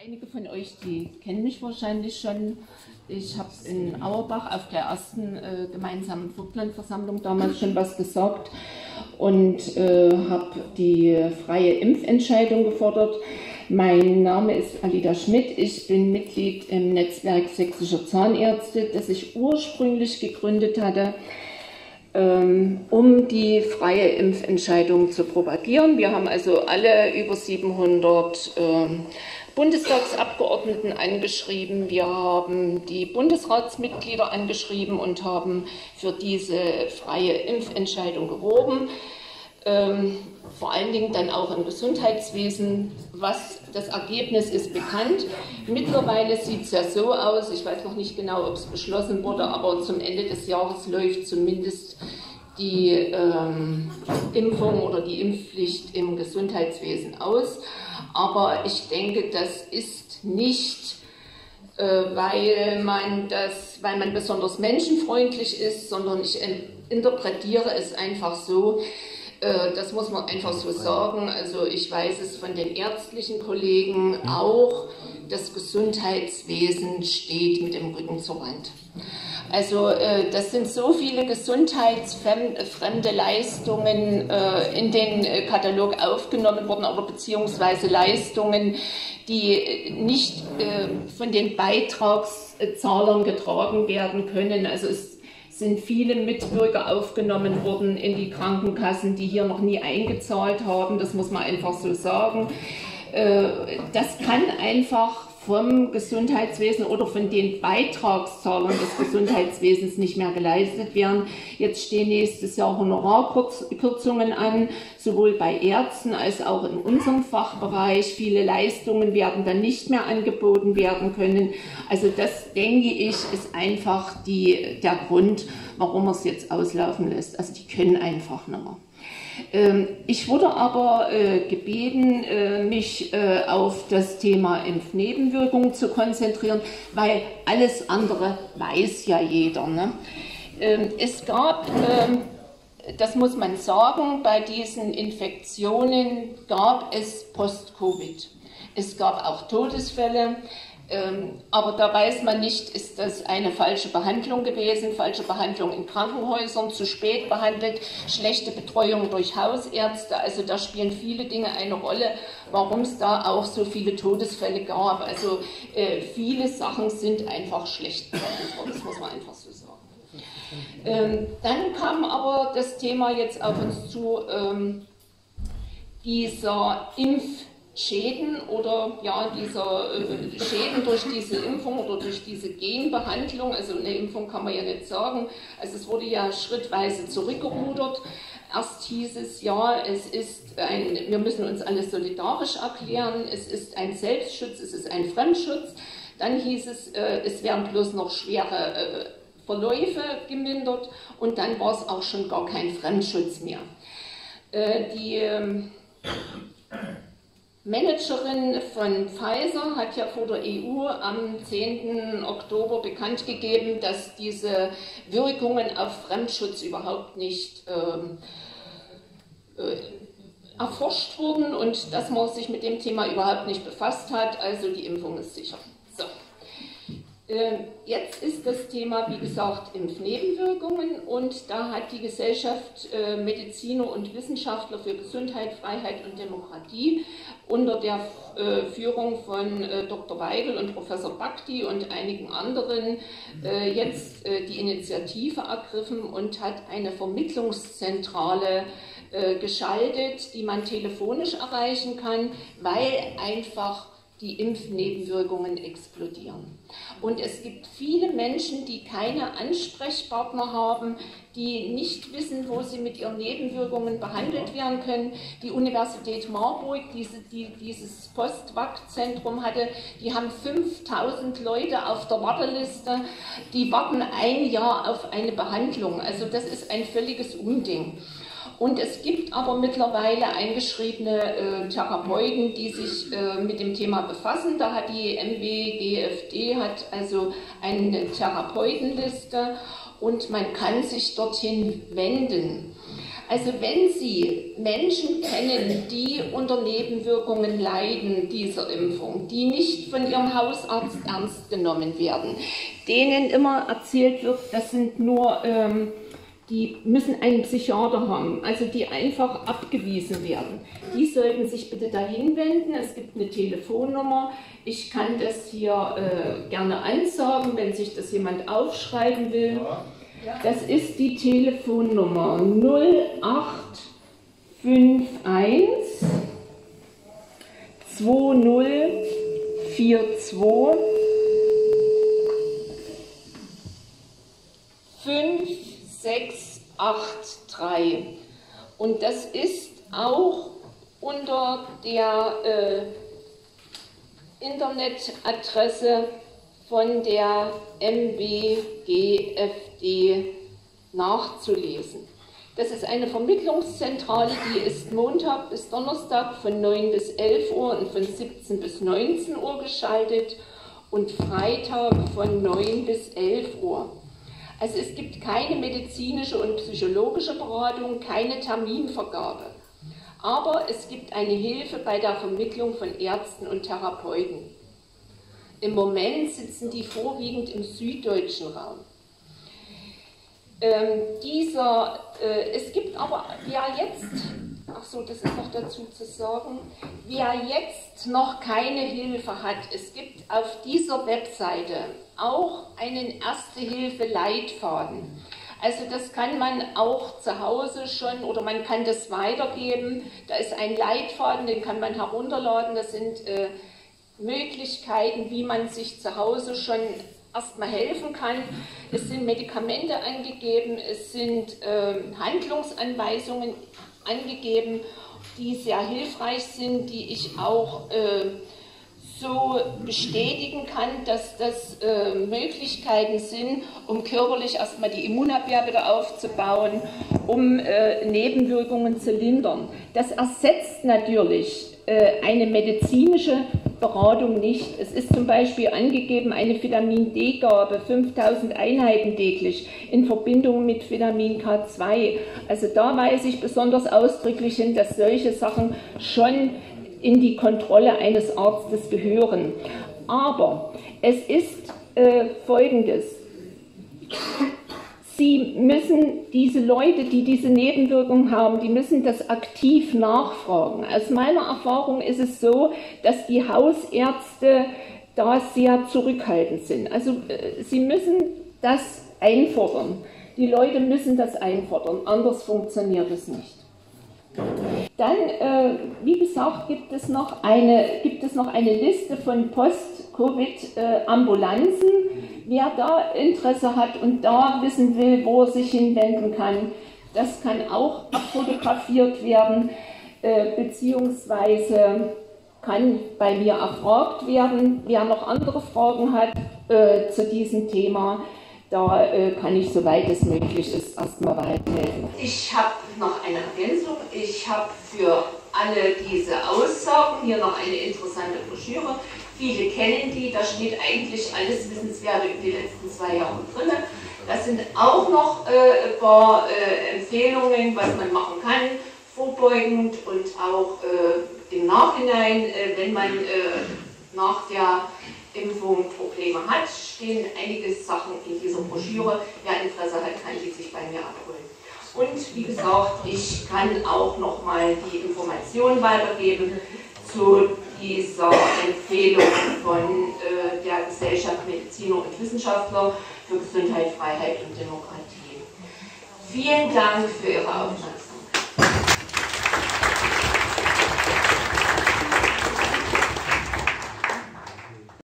Einige von euch, die kennen mich wahrscheinlich schon. Ich habe in Auerbach auf der ersten gemeinsamen Vogtlandversammlung damals schon was gesagt und habe die freie Impfentscheidung gefordert. Mein Name ist Alida Schmidt, ich bin Mitglied im Netzwerk Sächsischer Zahnärzte, das ich ursprünglich gegründet hatte, um die freie Impfentscheidung zu propagieren. Wir haben also alle über 700 Bundestagsabgeordneten angeschrieben, wir haben die Bundesratsmitglieder angeschrieben und haben für diese freie Impfentscheidung geworben. Vor allen Dingen dann auch im Gesundheitswesen. Was das Ergebnis ist bekannt. Mittlerweile sieht es ja so aus, ich weiß noch nicht genau, ob es beschlossen wurde, aber zum Ende des Jahres läuft zumindest die Impfung oder die Impfpflicht im Gesundheitswesen aus. Aber ich denke, das ist nicht, weil man besonders menschenfreundlich ist, sondern ich interpretiere es einfach so, das muss man einfach so sagen. Also ich weiß es von den ärztlichen Kollegen auch, das Gesundheitswesen steht mit dem Rücken zur Wand. Also das sind so viele gesundheitsfremde Leistungen in den Katalog aufgenommen worden, oder beziehungsweise Leistungen, die nicht von den Beitragszahlern getragen werden können. Also es sind viele Mitbürger aufgenommen worden in die Krankenkassen, die hier noch nie eingezahlt haben, das muss man einfach so sagen. Das kann einfach vom Gesundheitswesen oder von den Beitragszahlern des Gesundheitswesens nicht mehr geleistet werden. Jetzt stehen nächstes Jahr Honorarkürzungen an, sowohl bei Ärzten als auch in unserem Fachbereich. Viele Leistungen werden dann nicht mehr angeboten werden können. Also das, denke ich, ist einfach der Grund, warum man es jetzt auslaufen lässt. Also die können einfach nicht mehr. Ich wurde aber gebeten, mich auf das Thema Impfnebenwirkungen zu konzentrieren, weil alles andere weiß ja jeder, ne? Es gab, das muss man sagen, bei diesen Infektionen gab es Post-Covid. Es gab auch Todesfälle. Aber da weiß man nicht, ist das eine falsche Behandlung gewesen, falsche Behandlung in Krankenhäusern, zu spät behandelt, schlechte Betreuung durch Hausärzte. Also da spielen viele Dinge eine Rolle, warum es da auch so viele Todesfälle gab. Also viele Sachen sind einfach schlecht behandelt worden, das muss man einfach so sagen. Dann kam aber das Thema jetzt auf uns zu, dieser Schäden oder ja, dieser Schäden durch diese Impfung oder durch diese Genbehandlung, also eine Impfung kann man ja nicht sagen, also es wurde ja schrittweise zurückgerudert. Erst hieß es, ja, wir müssen uns alle solidarisch erklären, es ist ein Selbstschutz, es ist ein Fremdschutz. Dann hieß es, es werden bloß noch schwere Verläufe gemindert und dann war es auch schon gar kein Fremdschutz mehr. Die Managerin von Pfizer hat ja vor der EU am 10. Oktober bekannt gegeben, dass diese Wirkungen auf Fremdschutz überhaupt nicht erforscht wurden und dass man sich mit dem Thema überhaupt nicht befasst hat, also die Impfung ist sicher. So. Jetzt ist das Thema, wie gesagt, Impfnebenwirkungen, und da hat die Gesellschaft Mediziner und Wissenschaftler für Gesundheit, Freiheit und Demokratie unter der Führung von Dr. Weigel und Professor Bhakdi und einigen anderen jetzt die Initiative ergriffen und hat eine Vermittlungszentrale geschaltet, die man telefonisch erreichen kann, weil einfach die Impfnebenwirkungen explodieren. Und es gibt viele Menschen, die keine Ansprechpartner haben, die nicht wissen, wo sie mit ihren Nebenwirkungen behandelt werden können. Die Universität Marburg, dieses Post-Vac-Zentrum hatte, die haben 5000 Leute auf der Warteliste, die warten ein Jahr auf eine Behandlung. Also das ist ein völliges Unding. Und es gibt aber mittlerweile eingeschriebene Therapeuten, die sich mit dem Thema befassen. Da hat die MWGFD also eine Therapeutenliste und man kann sich dorthin wenden. Also wenn Sie Menschen kennen, die unter Nebenwirkungen leiden dieser Impfung, die nicht von ihrem Hausarzt ernst genommen werden, denen immer erzählt wird, das sind nur, die müssen einen Psychiater haben, also die einfach abgewiesen werden, die sollten sich bitte dahin wenden. Es gibt eine Telefonnummer, ich kann das hier gerne ansagen, wenn sich das jemand aufschreiben will. Das ist die Telefonnummer 0851 2042 5683. Und das ist auch unter der Internetadresse von der MBGFD nachzulesen. Das ist eine Vermittlungszentrale, die ist Montag bis Donnerstag von 9 bis 11 Uhr und von 17 bis 19 Uhr geschaltet und Freitag von 9 bis 11 Uhr. Also es gibt keine medizinische und psychologische Beratung, keine Terminvergabe. Aber es gibt eine Hilfe bei der Vermittlung von Ärzten und Therapeuten. Im Moment sitzen die vorwiegend im süddeutschen Raum. Es gibt aber, wer jetzt, ach so, das ist noch dazu zu sagen, wer jetzt noch keine Hilfe hat, es gibt auf dieser Webseite auch einen Erste-Hilfe-Leitfaden. Also das kann man auch zu Hause schon, oder man kann das weitergeben. Da ist ein Leitfaden, den kann man herunterladen. Das sind Möglichkeiten, wie man sich zu Hause schon erstmal helfen kann. Es sind Medikamente angegeben, es sind Handlungsanweisungen angegeben, die sehr hilfreich sind, die ich auch so bestätigen kann, dass das Möglichkeiten sind, um körperlich erstmal die Immunabwehr wieder aufzubauen, um Nebenwirkungen zu lindern. Das ersetzt natürlich eine medizinische Beratung nicht. Es ist zum Beispiel angegeben eine Vitamin-D-Gabe, 5000 Einheiten täglich in Verbindung mit Vitamin K2. Also da weise ich besonders ausdrücklich hin, dass solche Sachen schon in die Kontrolle eines Arztes gehören. Aber es ist Folgendes. Sie müssen diese Leute, die diese Nebenwirkungen haben, die müssen das aktiv nachfragen. Aus meiner Erfahrung ist es so, dass die Hausärzte da sehr zurückhaltend sind. Also sie müssen das einfordern. Die Leute müssen das einfordern, anders funktioniert es nicht. Dann, wie gesagt, gibt es noch eine Liste von Post-Covid-Ambulanzen. Wer da Interesse hat und da wissen will, wo er sich hinwenden kann, das kann auch abfotografiert werden, beziehungsweise kann bei mir erfragt werden. Wer noch andere Fragen hat zu diesem Thema, da kann ich, soweit es möglich ist, erstmal weiterhelfen. Ich habe noch eine Ergänzung. Ich habe für alle diese Aussagen hier noch eine interessante Broschüre. Viele kennen die, da steht eigentlich alles Wissenswerte über die letzten 2 Jahre drin. Das sind auch noch ein paar Empfehlungen, was man machen kann, vorbeugend und auch im Nachhinein, wenn man nach der Impfung Probleme hat, stehen einige Sachen in dieser Broschüre. Wer Interesse hat, kann die sich bei mir abholen. Und wie gesagt, ich kann auch nochmal die Informationen weitergeben zu dieser Empfehlung von der Gesellschaft Mediziner und Wissenschaftler für Gesundheit, Freiheit und Demokratie. Vielen Dank für Ihre Aufmerksamkeit.